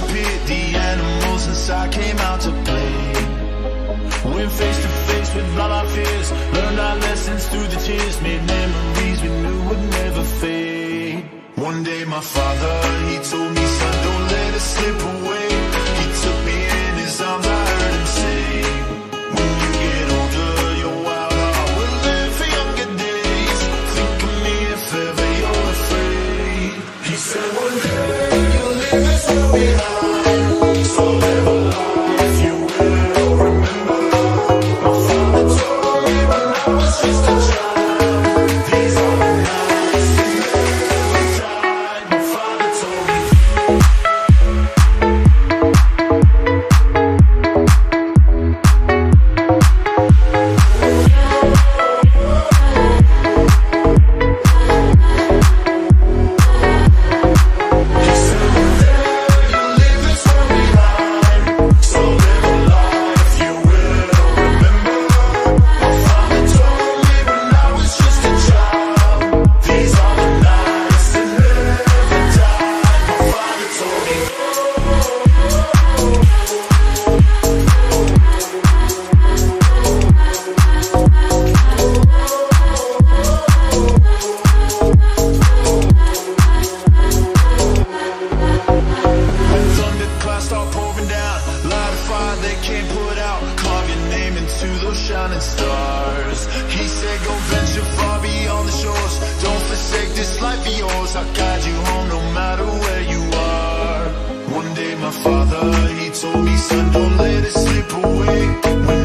disappeared, the animals inside came out to play. Went face to face with all our fears, learned our lessons through the tears, made memories we knew would never fade. One day my father, he told me, son, don't let it slip away. He took me in his arms, I heard him say, when you get older, your wild heart will live for younger days. Think of me if ever you're afraid. He said one day you'll leave this world behind, so live a life you will remember. My father told me when I was just a child, these are the nights that never died. My father told me. Shining stars. He said go venture far beyond the shores, don't forsake this life of yours. I'll guide you home no matter where you are. One day my father, he told me, son, don't let it slip away. When